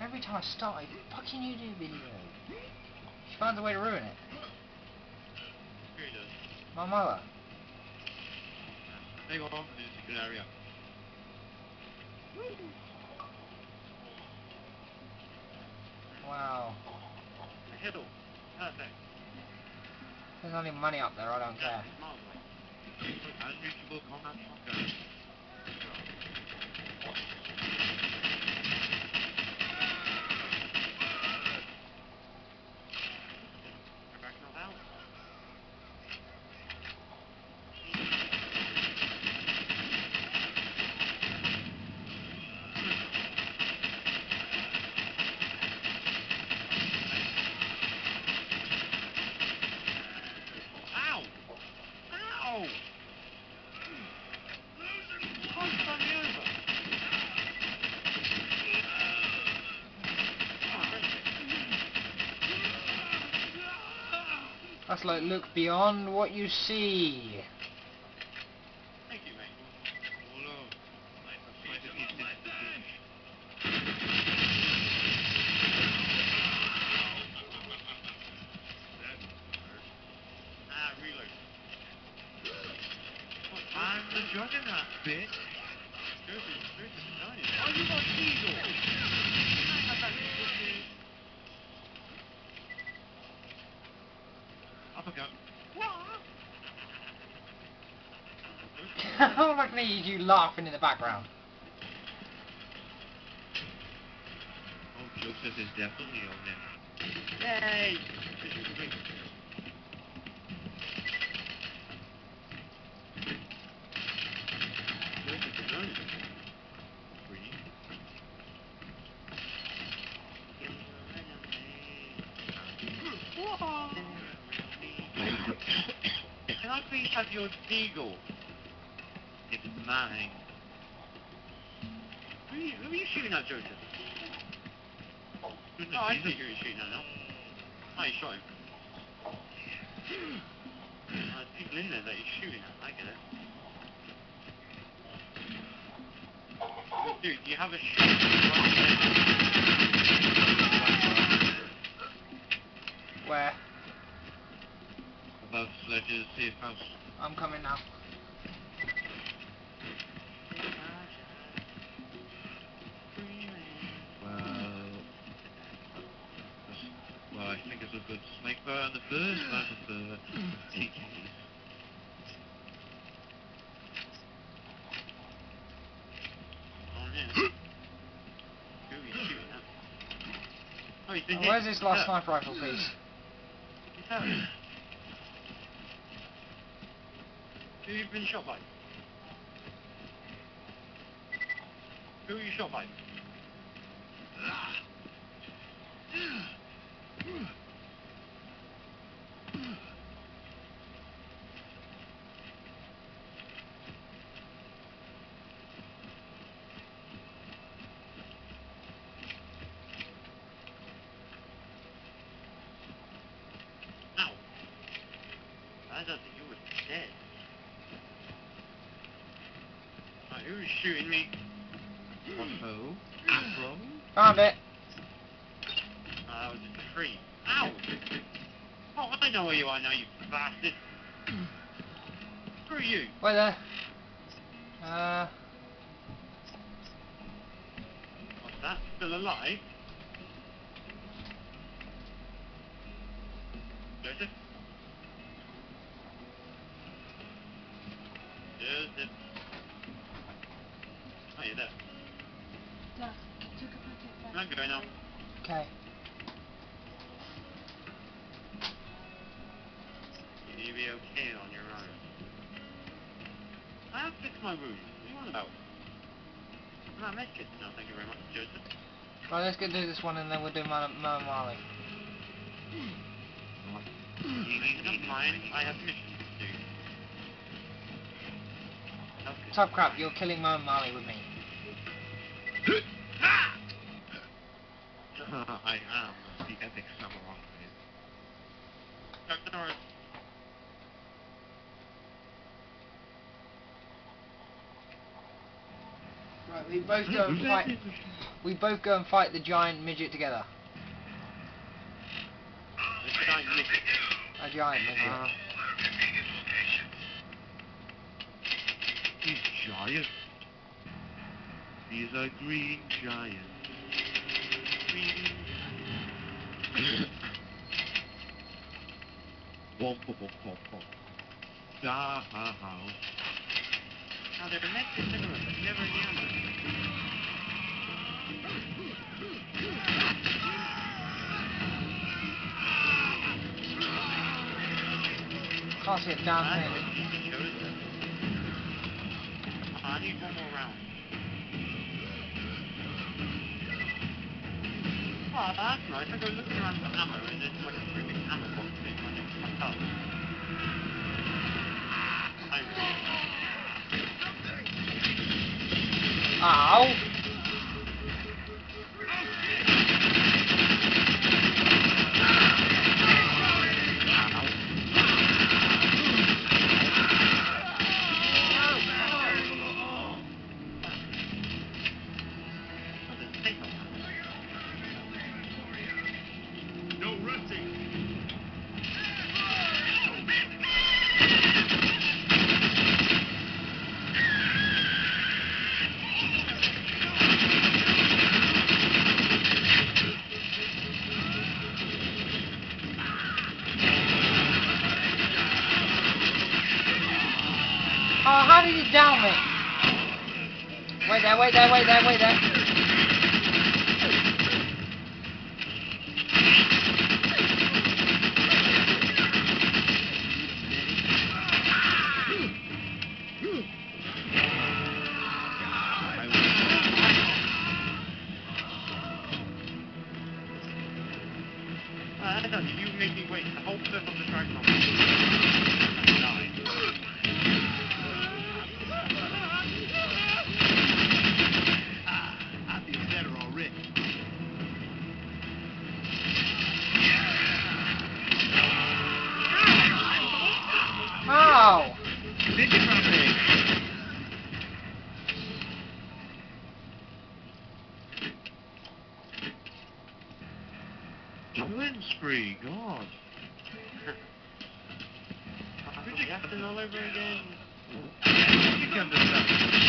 Every time I start a fucking YouTube video, she finds a way to ruin it. Who does? My mother. They go off in a secret area. Wow. A hill. Perfect. There's only money up there, I don't care. It's miles away. Unreachable combat shotgun. That's like, look beyond what you see. Thank you, mate. Oh no. I'm trying to beat this. Reload. I'm the juggernaut, bitch. Joseph, dying. Oh, you got diesel. Uppercut. All I can hear is you laughing in the background. Oh, Joseph is definitely on there. Yay! Can I please have your deagle? It's mine. Who are you shooting at, Joseph? Oh, I see who you're shooting at now. Oh, you shot him. There's people in there that you're shooting at, I get it. Dude, do you have a shot? Where? Above Sledge's safe house. I'm coming now. Well, I think it's a good sniper on the first half of the TKs. On here. Who are you shooting at? Oh, he's been hit. Where's this last sniper rifle piece? He's hurt. Who have you been shot by? Who are you shot by? Ow! I thought that you were dead. Right, who's shooting me? Walkthough? Afro? Found it. That was just a tree. Ow! Oh, I know where you are now, you bastard! Screw you! Wait there. What's that? Still alive? Joseph? Joseph? Oh, you're there. I'm going now. Okay. You'll be okay on your own. I have fixed my wounds. What are you on about? I'm not medkits now, thank you very much, Joseph. Right, let's go do this one and then we'll do Marley. Never mind, I have missions to do. Okay. Tough crap, you're killing Marley with me. I am the epic samurai. No worries. Right, We both go and fight. We both go and fight the giant midget together. The giant midget. A giant midget. He's giant. He's a green giant. Green giant. Womp womp womp womp. Da ha ha. Now they're connected similar, but never yammer. Can't see a damn thing. I need one more round. Oh, that's nice. I go looking around for ammo and there's like a big ammo box in my next to my car. Ow! No resting. Oh, how did he down me? Wait there, wait there, wait there, wait there. You make me wait the whole circle of the track on I feel better already. Ow! Midget running. Killing spree, God. Yapping all over again. You come to stop.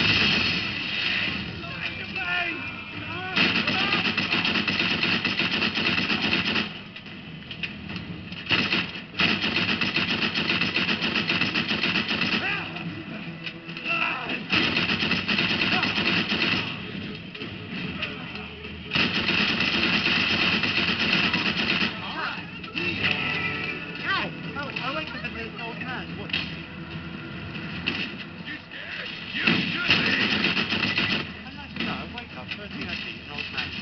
I like that there's no man. What? I'm not sure. I wake up. First thing I see is an old man.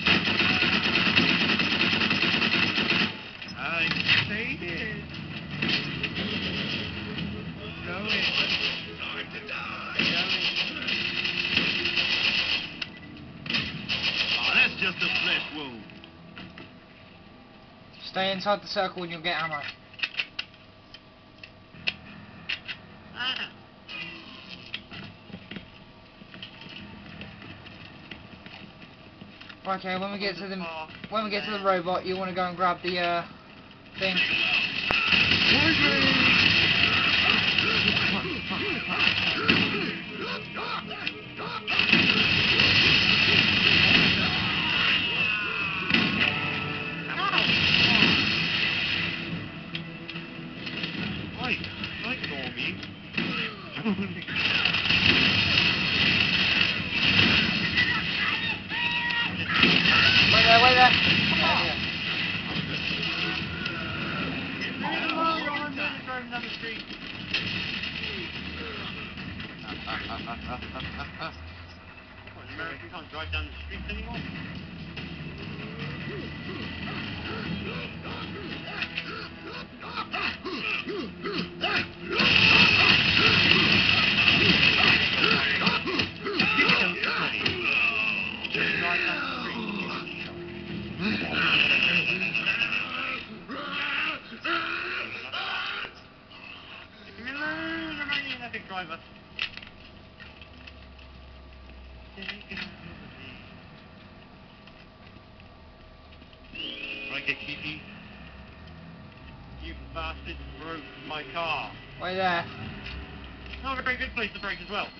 I made it. Go in. Time to die. Oh, that's just a flesh wound. Stay inside the circle and you'll get ammo. Okay, when we get to the robot, you want to go and grab the thing. Like Normie. Wait there. Driving down the street. What, in America you can't drive down the streets anymore? Drive down the street. Driver. like a keepy. You bastard broke my car. Wait there. Not a very good place to break as well.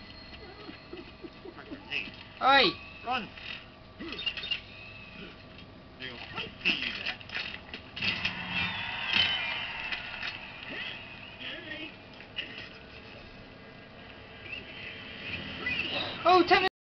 Hey, Oi! run! I see you.